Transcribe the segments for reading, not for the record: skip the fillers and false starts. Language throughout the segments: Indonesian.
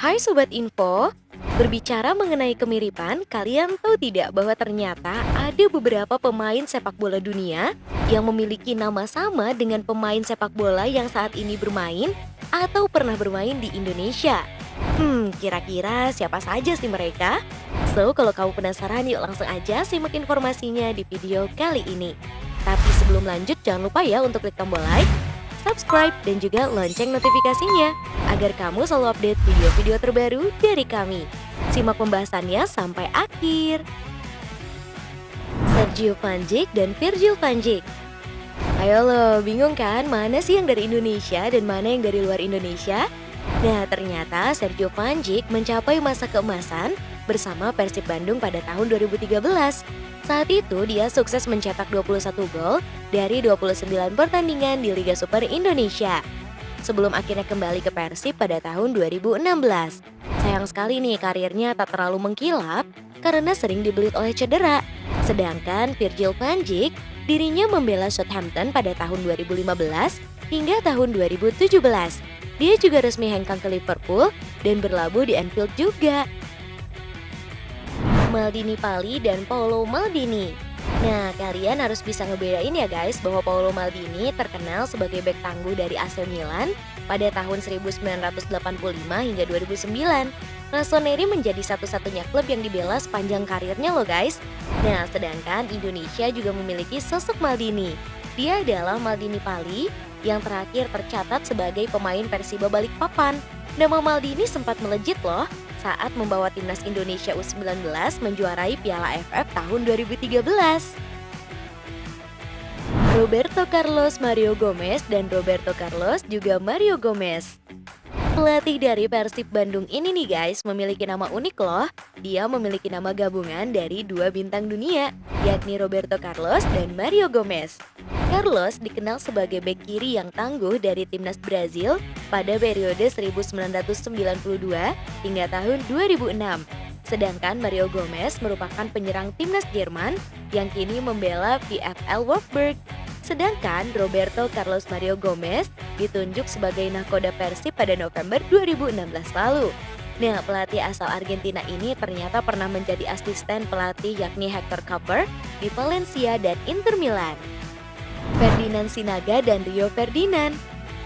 Hai Sobat Info, berbicara mengenai kemiripan, kalian tahu tidak bahwa ternyata ada beberapa pemain sepak bola dunia yang memiliki nama sama dengan pemain sepak bola yang saat ini bermain atau pernah bermain di Indonesia? Kira-kira siapa saja sih mereka? So, kalau kamu penasaran, yuk langsung aja simak informasinya di video kali ini. Tapi sebelum lanjut, jangan lupa ya untuk klik tombol like, subscribe, dan juga lonceng notifikasinya agar kamu selalu update video-video terbaru dari kami. Simak pembahasannya sampai akhir. Sergio Van Dijk dan Virgil van Dijk. Ayo lo, bingung kan mana sih yang dari Indonesia dan mana yang dari luar Indonesia? Nah, ternyata Sergio Van Dijk mencapai masa keemasan bersama Persib Bandung pada tahun 2013. Saat itu dia sukses mencetak 21 gol dari 29 pertandingan di Liga Super Indonesia. Sebelum akhirnya kembali ke Persib pada tahun 2016. Sayang sekali nih karirnya tak terlalu mengkilap karena sering dibelit oleh cedera. Sedangkan Virgil van Dijk dirinya membela Southampton pada tahun 2015 hingga tahun 2017. Dia juga resmi hengkang ke Liverpool dan berlabuh di Anfield juga. Maldini Pali dan Paolo Maldini. Nah, kalian harus bisa ngebedain ya guys bahwa Paolo Maldini terkenal sebagai bek tangguh dari AC Milan pada tahun 1985 hingga 2009. Rossoneri menjadi satu-satunya klub yang dibela sepanjang karirnya loh guys. Nah, sedangkan Indonesia juga memiliki sosok Maldini. Dia adalah Maldini Pali yang terakhir tercatat sebagai pemain Persiba Balikpapan. Nama Maldini sempat melejit loh saat membawa timnas Indonesia U19 menjuarai Piala AFF tahun 2013. Roberto Carlos Mario Gomez dan Roberto Carlos juga Mario Gomez. Pelatih dari Persib Bandung ini nih guys memiliki nama unik loh. Dia memiliki nama gabungan dari dua bintang dunia, yakni Roberto Carlos dan Mario Gomez. Carlos dikenal sebagai bek kiri yang tangguh dari timnas Brazil pada periode 1992 hingga tahun 2006. Sedangkan Mario Gomez merupakan penyerang timnas Jerman yang kini membela VfL Wolfsburg. Sedangkan Roberto Carlos Mario Gomez ditunjuk sebagai nahkoda Persib pada November 2016 lalu. Nah, pelatih asal Argentina ini ternyata pernah menjadi asisten pelatih yakni Hector Cooper di Valencia dan Inter Milan. Ferdinand Sinaga dan Rio Ferdinand.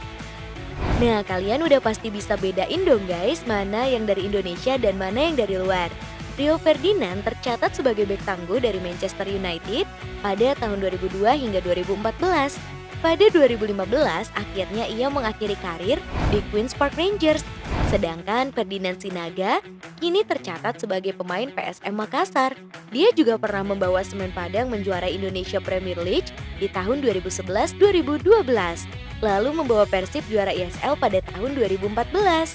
Nah, kalian udah pasti bisa bedain dong guys mana yang dari Indonesia dan mana yang dari luar. Rio Ferdinand tercatat sebagai bek tangguh dari Manchester United pada tahun 2002 hingga 2014. Pada 2015, akhirnya ia mengakhiri karir di Queen's Park Rangers. Sedangkan Ferdinand Sinaga kini tercatat sebagai pemain PSM Makassar. Dia juga pernah membawa Semen Padang menjuarai Indonesia Premier League di tahun 2011-2012. Lalu membawa Persib juara ISL pada tahun 2014.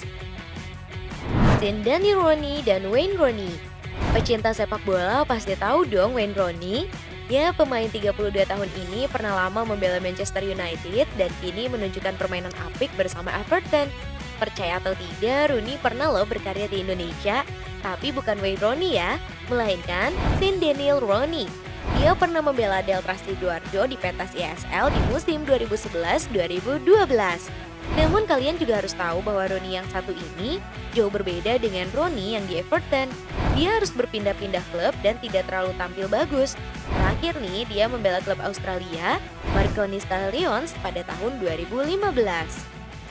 Zidane Rooney dan Wayne Rooney. Pecinta sepak bola pasti tahu dong Wayne Rooney. Ya, pemain 32 tahun ini pernah lama membela Manchester United dan kini menunjukkan permainan apik bersama Everton. Percaya atau tidak, Rooney pernah loh berkarya di Indonesia, tapi bukan Wayne Rooney ya, melainkan Zidane Rooney. Dia pernah membela Delta Sidoarjo di pentas ISL di musim 2011-2012. Namun kalian juga harus tahu bahwa Rooney yang satu ini jauh berbeda dengan Rooney yang di Everton. Dia harus berpindah-pindah klub dan tidak terlalu tampil bagus. Terakhir nih, dia membela klub Australia, Marconi Stallions pada tahun 2015.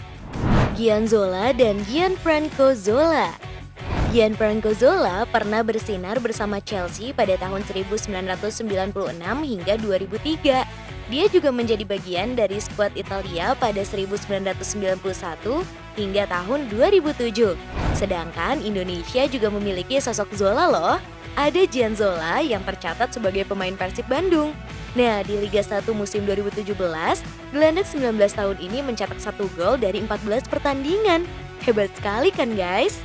Gianzola dan Gianfranco Zola. Gianfranco Zola pernah bersinar bersama Chelsea pada tahun 1996 hingga 2003. Dia juga menjadi bagian dari skuad Italia pada 1991 hingga tahun 2007. Sedangkan Indonesia juga memiliki sosok Zola loh. Ada Gianzola yang tercatat sebagai pemain Persib Bandung. Nah, di Liga 1 musim 2017, gelandang 19 tahun ini mencetak 1 gol dari 14 pertandingan. Hebat sekali kan guys?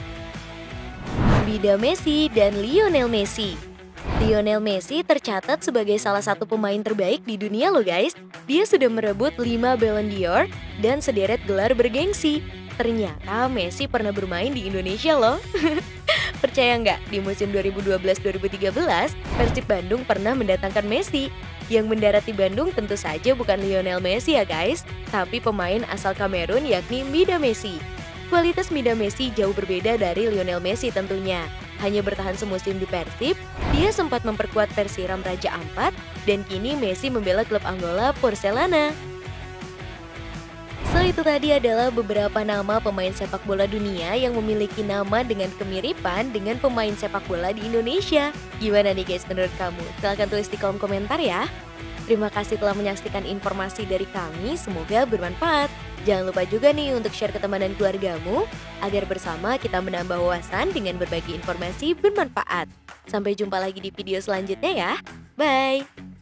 Vida Messi dan Lionel Messi. Lionel Messi tercatat sebagai salah satu pemain terbaik di dunia loh guys. Dia sudah merebut 5 Ballon d'Or dan sederet gelar bergengsi. Ternyata Messi pernah bermain di Indonesia loh. Percaya nggak, di musim 2012-2013, Persib Bandung pernah mendatangkan Messi. Yang mendarat di Bandung tentu saja bukan Lionel Messi ya guys, tapi pemain asal Kamerun yakni Vida Messi. Kualitas Mida Messi jauh berbeda dari Lionel Messi tentunya. Hanya bertahan semusim di Persib, dia sempat memperkuat Persiram Raja Ampat, dan kini Messi membela klub Angola Porcelana. So itu tadi adalah beberapa nama pemain sepak bola dunia yang memiliki nama dengan kemiripan dengan pemain sepak bola di Indonesia. Gimana nih guys menurut kamu? Silahkan tulis di kolom komentar ya. Terima kasih telah menyaksikan informasi dari kami, semoga bermanfaat. Jangan lupa juga nih untuk share ke teman dan keluargamu, agar bersama kita menambah wawasan dengan berbagi informasi bermanfaat. Sampai jumpa lagi di video selanjutnya ya. Bye!